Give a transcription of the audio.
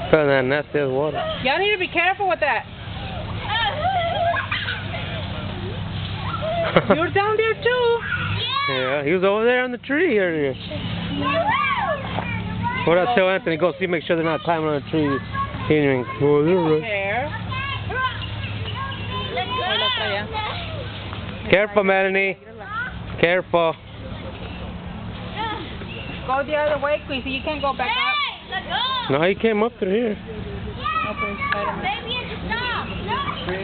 Fell in that nasty ass water. Y'all need to be careful with that. You're down there too. Yeah, he was over there on the tree earlier. What I tell Anthony, go see, make sure they're not climbing on the tree. Here. Careful, Melanie. Careful. Go the other way, Queasy. You can't go back up. No, he came up through here. Okay,